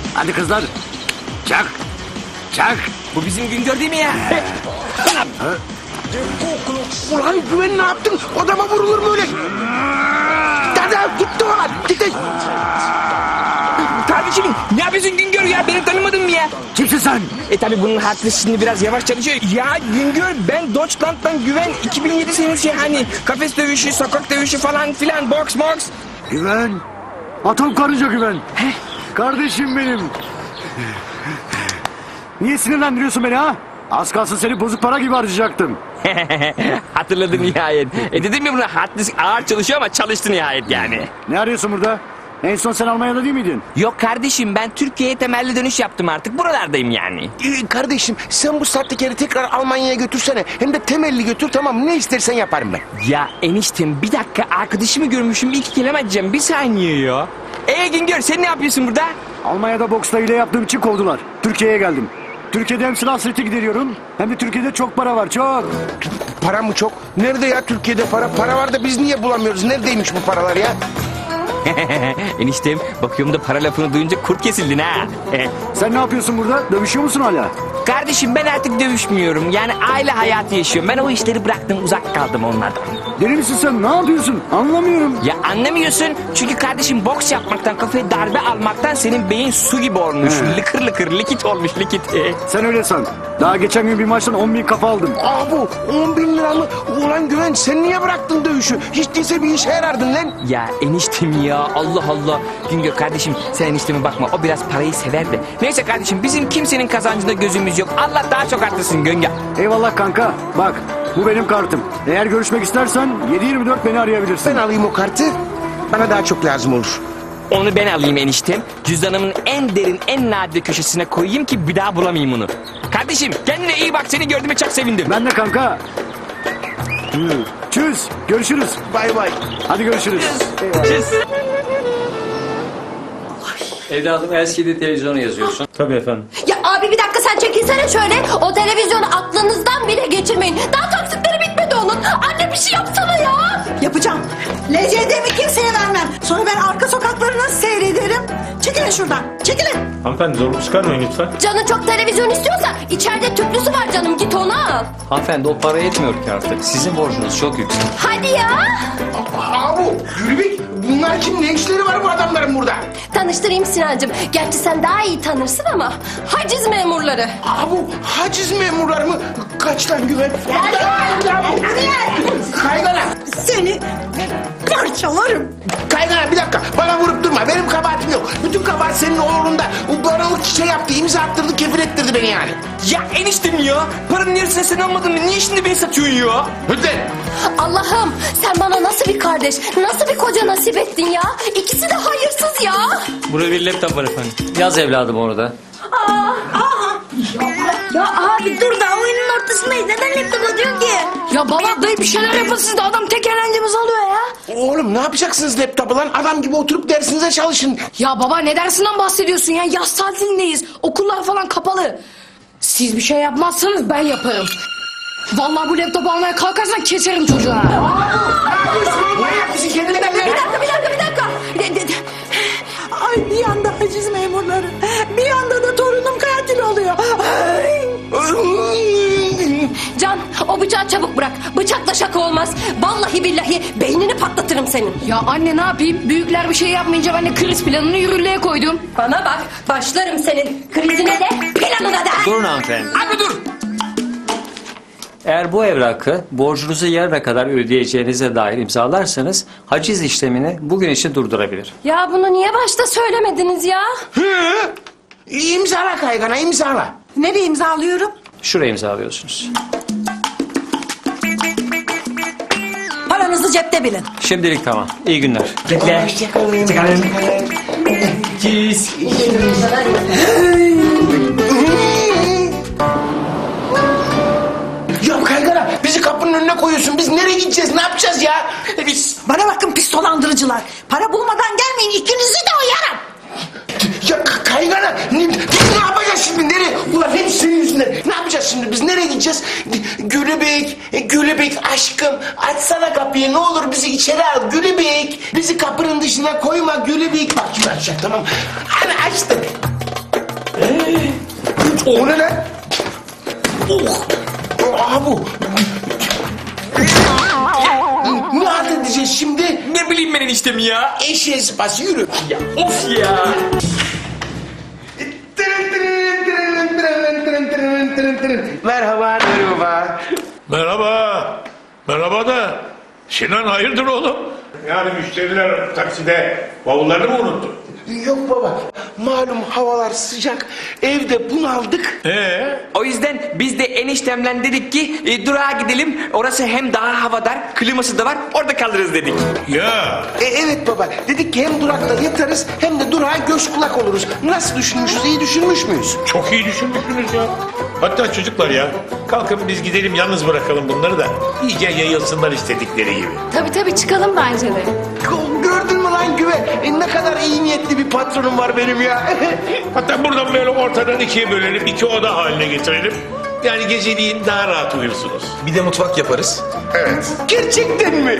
Hadi kızlar. Çak. Çak. Bu bizim Güngör değil mi ya? Ulan Güven ne yaptın? Odama vurulur mu öyle? Dada gitti ulan. Gitti. Kardeşim ne yapıyorsun Güngör ya? Beni tanımadın mı ya? Kimsin sen? Tabi bunun hatırı şimdi biraz yavaş çalışıyor. Ya Güngör ben Deutschland'dan Güven 2007 senesi hani kafes dövüşü, sokak dövüşü falan filan boks. Güven. Atom karınca Güven. Kardeşim benim. Niye sinirlendiriyorsun beni ha? Az kalsın seni bozuk para gibi harcayacaktım. Hatırladın nihayet. Dedim ya buna hatlı ağır çalışıyor ama çalıştı nihayet yani. Ne arıyorsun burada? En son sen Almanya'da değil miydin? Yok kardeşim ben Türkiye'ye temelli dönüş yaptım artık buralardayım yani. Kardeşim sen bu sahtekeri tekrar Almanya'ya götürsene. Hem de temelli götür, tamam, ne istersen yaparım ben. Ya eniştem bir dakika arkadaşımı görmüşüm 2 kelime edeceğim bir saniye ya. Güngör sen ne yapıyorsun burada? Almanya'da boksta hile yaptığım için kovdular. Türkiye'ye geldim. Türkiye'de hem silah sırtı gideriyorum hem de Türkiye'de çok para var, çok. Para mı çok? Nerede ya Türkiye'de para? Para var da biz niye bulamıyoruz? Neredeymiş bu paralar ya? Eniştem bakıyorum da para lafını duyunca kurt kesildin ha. Sen ne yapıyorsun burada? Dövüşüyor musun hala? Kardeşim ben artık dövüşmüyorum. Yani aile hayatı yaşıyorum. Ben o işleri bıraktım uzak kaldım onlardan. Deli misin sen? Ne yapıyorsun? Anlamıyorum. Ya anlamıyorsun çünkü kardeşim boks yapmaktan kafaya darbe almaktan senin beyin su gibi olmuş. Lıkır lıkır likit olmuş likit. Sen öyle san. Daha geçen gün bir maçtan 10.000 kafa aldım. Bu 10.000 lira mı? Ulan Güven sen niye bıraktın dövüşü? Hiç değilse bir işe yarardın lan. Ya eniştem ya Allah Allah. Güngör kardeşim sen enişteme bakma o biraz parayı sever de. Neyse kardeşim bizim kimsenin kazancında gözümüz yok. Allah daha çok arttırsın Güngör. Eyvallah kanka. Bak bu benim kartım. Eğer görüşmek istersen 7/24 beni arayabilirsin. Ben alayım o kartı. Bana daha çok lazım olur. Onu ben alayım eniştem. Cüzdanımın en derin en nadide köşesine koyayım ki bir daha bulamayayım onu. Kardeşim kendine iyi bak seni gördüğüme çok sevindim. Ben de kanka. Çüz. Görüşürüz. Bay bay. Hadi görüşürüz. Evladım LCD televizyonu yazıyorsun. Tabii efendim. Ya abi bir dakika sen çekilsene şöyle. O televizyonu aklınızdan bile geçirmeyin. Daha taksitleri bitmedi onun. Anne bir şey yapsana ya. Yapacağım. LCD'mi kimseye vermem. Sonra ben arka sokakları nasıl seyrederim? Çekilin şuradan. Çekilin. Hanımefendi zorluk çıkarmayın lütfen. Canın çok televizyon istiyorsa içeride tüplüsü var canım git onu al. Hanımefendi o para yetmiyor ki artık. Sizin borcunuz çok yüksek. Hadi ya. Gülbek bunlar kim? Ne işleri var bu adamların burada? Tanıştırayım Sinancığım. Gerçi sen daha iyi tanırsın ama haciz memurları. Bu haciz memurları mı? Kaç lan Güven? Kaygana. Seni parçalarım. Kaygana bir dakika. Bana vurup durma. Benim kabahatim yok. Bütün kabahat senin oğlunda. Bu baralık şey yaptı. İmza attırdı, kefil ettirdi beni yani. Ya eniştem ya paranın yarısını sen almadın mı? Niye şimdi beni satıyorsun ya? Hadi. Allah'ım sen bana nasıl bir kardeş, nasıl bir koca nasip ettin ya? İkisi de hayırsız ya. Burada bir laptop var efendim. Yaz evladım orada. Ya abi dur da oyunun ortasındayız. Neden laptopa diyorsun ki? Ya baba dayı bir şeyler yapın siz de adam tek eğlencemiz alıyor ya. Oğlum ne yapacaksınız laptopu lan? Adam gibi oturup dersinize çalışın. Ya baba ne dersinden bahsediyorsun ya? Yaz tatilindeyiz. Okullar falan kapalı. Siz bir şey yapmazsanız ben yaparım. Vallahi bu laptopu almaya kalkarsan keserim çocuğa. Manyak mısın kendinden? Bir dakika. Ay bir yanda haciz memurları. Bir yanda da torunum katil oluyor. Ay. Can o bıçağı çabuk bırak. Bıçakla şaka olmaz. Vallahi billahi beynini patlatırım senin. Ya anne ne yapayım? Büyükler bir şey yapmayınca ben de kriz planını yürürlüğe koydum. Bana bak başlarım senin krizine de planına da. Durun hanımefendi. Abi dur. Eğer bu evrakı borcunuzu yarına kadar ödeyeceğinize dair imzalarsanız haciz işlemini bugün için durdurabilir. Ya bunu niye başta söylemediniz ya? İmzala Kaygana, imzala. Nereye imzalıyorum? Şuraya imzalıyorsunuz. Paranızı cepte bilin. Şimdilik tamam. İyi günler. Bekle. Çıkarın. Cheese. Ya Kaygana bizi kapının önüne koyuyorsun. Biz nereye gideceğiz? Ne yapacağız ya? Bana bakın pis dolandırıcılar. Para bulmadan gelmeyin. İkinizi de oyarım. Ya Kaygana ne yapacağız şimdi? Nereye? Ulan hep senin yüzünden. Ne yapacağız şimdi? Biz nereye gideceğiz? Gülübek aşkım açsana kapıyı ne olur bizi içeri al Gülübek. Bizi kapının dışına koyma Gülübek. Bak şimdi açacak tamam. Hadi açtım. O ne lan? Oh. Aha bu. Ne halt edeceğiz şimdi? Ne bileyim ben eniştem ya. Eşeğe sıpası yürü. Ya of ya. Merhaba, merhaba. Merhaba. Merhaba da. Sinan hayırdır oğlum? Yani müşteriler takside bavullarını mı unuttu? Yok baba, malum havalar sıcak, evde bunaldık. O yüzden biz de eniştemle dedik ki durağa gidelim. Orası hem daha havadar, kliması da var. Orada kalırız dedik. Ya Evet baba, dedik ki hem durakta yatarız hem de durağa göz kulak oluruz. Nasıl düşünmüşüz, iyi düşünmüş müyüz? çok iyi düşünmüşsünüz ya. Hatta çocuklar ya, kalkın biz gidelim yalnız bırakalım bunları da iyice yayılsınlar istedikleri gibi. Tabii çıkalım bence de. Gördün mü lan güve? Ne kadar iyi niyetli bir patronum var benim ya. Hatta buradan böyle ortadan ikiye bölelim, iki oda haline getirelim. Yani geceliğin daha rahat uyursunuz. Bir de mutfak yaparız. Evet. Gerçekten mi?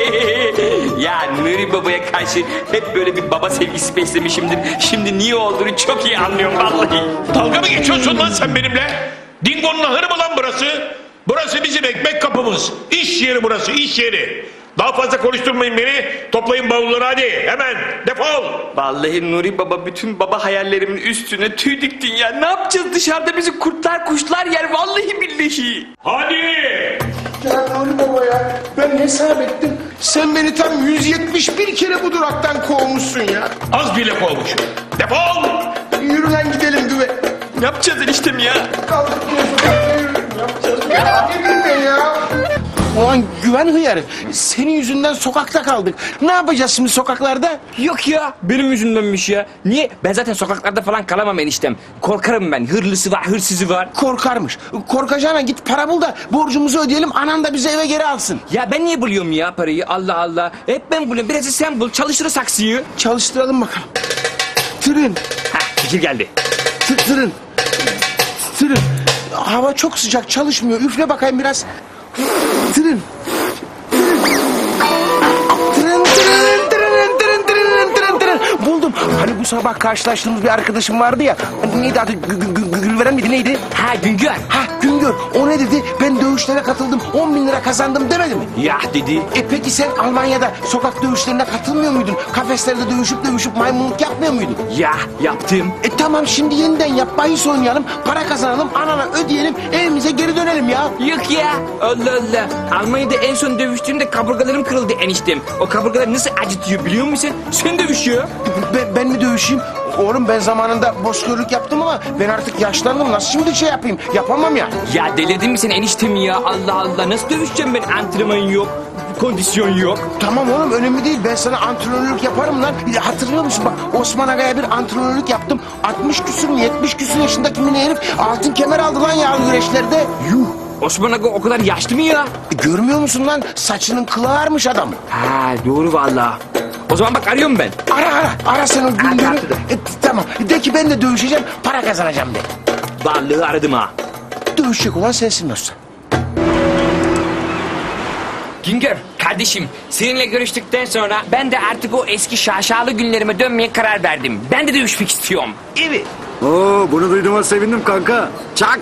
Ya Nuri Baba'ya karşı hep böyle bir baba sevgisi beslemişimdir. Şimdi niye olduğunu çok iyi anlıyorum vallahi. Dalga mı geçiyorsun lan sen benimle? Dingo'nun ahırı mı lan burası? Burası bizim ekmek kapımız. İş yeri burası, iş yeri. Daha fazla konuşturmayın beni. Toplayın bavulları hadi. Hemen defol. Vallahi Nuri Baba bütün baba hayallerimin üstüne tüy diktin ya. Ne yapacağız dışarıda bizi kurtlar kuşlar yer vallahi billahi. Hadi. Ya Nuri baba ya, ben hesap ettim. Sen beni tam 171 kere bu duraktan kovmuşsun ya. Az bile kovmuşum. Defol. Yürü lan gidelim güve. Ne yapacağız eniştem ya? Kaldık diye sokakta yürü. Ne yapacağız? Ya ne bileyim ben ya. Ulan güven hıyarı. Senin yüzünden sokakta kaldık. Ne yapacağız şimdi sokaklarda? Yok ya benim yüzümdenmiş ya. Niye? Ben zaten sokaklarda falan kalamam eniştem. Korkarım ben. Hırlısı var, hırsızı var. Korkarmış. Korkacağına git para bul da borcumuzu ödeyelim. Anan da bizi eve geri alsın. Ya ben niye buluyorum ya parayı? Allah Allah. Hep ben buluyorum. Biraz da sen bul. Çalıştır saksıyı. Çalıştıralım bakalım. Tırın. Hah fikir geldi. Tırın. Tırın. Hava çok sıcak çalışmıyor. Üfle bakayım biraz. Tırın. Tırın. Buldum. Hani bu sabah karşılaştığımız bir arkadaşım vardı ya. Neydi adı? Gülveren miydi neydi? Ha Güngör. Ha Güngör. O ne dedi? Ben dövüşlere katıldım. 10 bin lira kazandım demedi mi? Ya dedi. Peki sen Almanya'da sokak dövüşlerine katılmıyor muydun? Kafeslerde dövüşüp maymunluk yapmıyor muydun? Ya yaptım. Tamam şimdi yeniden yap. Bahis oynayalım. Para kazanalım. Anana ödeyelim. Evimize geri dönelim ya. Yok ya. Allah Allah. Almanya'da en son dövüştüğümde kaburgalarım kırıldı eniştem. O kaburgalar nasıl acıtıyor biliyor musun? Sen dövüş ya. Ben mi dövüşeyim? Oğlum ben zamanında bozkırlık yaptım ama ben artık yaşlandım. Nasıl şimdi şey yapayım? Yapamam ya. Ya delirdin mi sen eniştem ya? Allah Allah. Nasıl dövüşeceğim ben? Antrenman yok. Kondisyon yok. Tamam oğlum önemli değil. Ben sana antrenörlük yaparım lan. Hatırlıyor musun bak Osman Aga'ya bir antrenörlük yaptım. 60 küsür mü 70 küsür yaşındaki mini herif altın kemer aldı lan yağlı güreşlerde. Yuh. Osman Aga o kadar yaşlı mı ya? Görmüyor musun lan? Saçının kılı ağarmış adam. Ha doğru vallahi. O zaman bak arıyorum ben. Ara sen o Güngör'ü. Aradı. Tamam de ki ben de dövüşeceğim para kazanacağım de. Vallahi aradım ha. Dövüşecek olan sensin dostum. Güngör kardeşim seninle görüştükten sonra ben de artık o eski şaşalı günlerime dönmeye karar verdim. Ben de dövüşmek istiyorum. Evet. Oo, bunu duyduğuma sevindim kanka. Çak.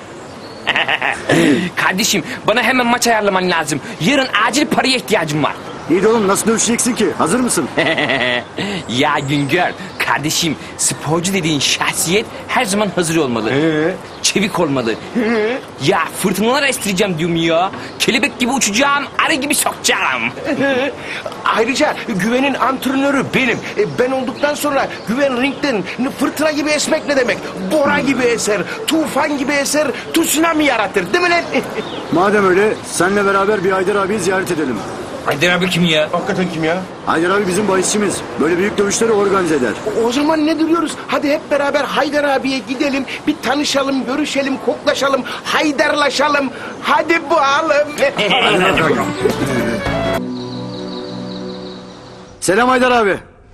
Kardeşim bana hemen maç ayarlaman lazım. Yarın acil paraya ihtiyacım var. İyi de oğlum nasıl dövüşeceksin ki? Hazır mısın? Ya Güngör kardeşim sporcu dediğin şahsiyet her zaman hazır olmalı. Çevik olmalı. Ya fırtınalar estireceğim diyorum ya. Kelebek gibi uçacağım, arı gibi sokacağım. Ayrıca Güven'in antrenörü benim. Ben olduktan sonra Güven ringden fırtına gibi esmek ne demek? Bora gibi eser, tufan gibi eser, tsunami yaratır değil mi lan? Madem öyle senle beraber bir Haydar abiyi ziyaret edelim. Haydar abi kim ya? Hakikaten kim ya? Haydar abi bizim bahisçimiz. Böyle büyük dövüşleri organize eder. O zaman ne duruyoruz? Hadi hep beraber Haydar abiye gidelim. Bir tanışalım, görüşelim, koklaşalım, haydarlaşalım. Hadi bakalım. Selam Haydar abi.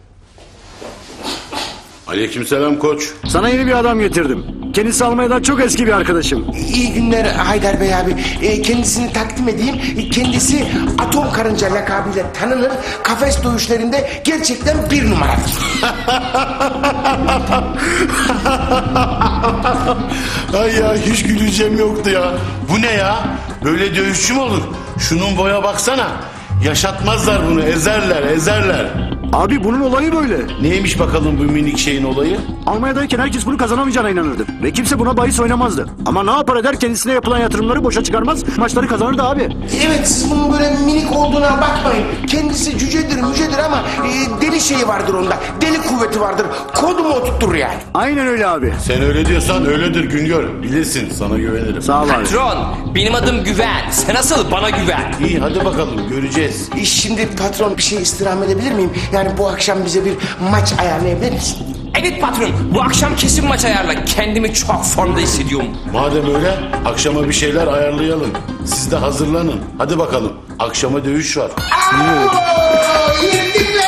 Aleykümselam koç. Sana yeni bir adam getirdim. Kendisi Almanya'dan çok eski bir arkadaşım. İyi günler Haydar Bey abi. Kendisini takdim edeyim. Kendisi atom karınca lakabıyla tanınır. Kafes dövüşlerinde gerçekten bir numaradır. Ay ya hiç güleceğim yoktu ya. Bu ne ya? Böyle dövüşçü mü olur? Şunun boya baksana. Yaşatmazlar bunu, ezerler, ezerler. Abi bunun olayı böyle. Neymiş bakalım bu minik şeyin olayı? Almanya'dayken herkes bunu kazanamayacağına inanırdı. Ve kimse buna bahis oynamazdı. Ama ne yapar eder kendisine yapılan yatırımları boşa çıkarmaz. Maçları kazanırdı abi. Evet, siz bunun böyle minik olduğuna bakmayın. Kendisi cücedir mücedir ama deli şeyi vardır onda. Deli kuvveti vardır. Kodumu oturtur yani. Aynen öyle abi. Sen öyle diyorsan öyledir Güngör. Bilirsin, sana güvenirim. Sağ ol abi. Patron, benim adım Güven. Sen asıl bana güven. İyi hadi bakalım göreceğiz. Şimdi patron bir şey istirham edebilir miyim? Yani bu akşam bize bir maç ayarlayabilir misin? Evet patron, bu akşam kesin maç ayarla. Kendimi çok formda hissediyorum. Madem öyle akşama bir şeyler ayarlayalım. Siz de hazırlanın. Hadi bakalım. Akşama dövüş var. Yettim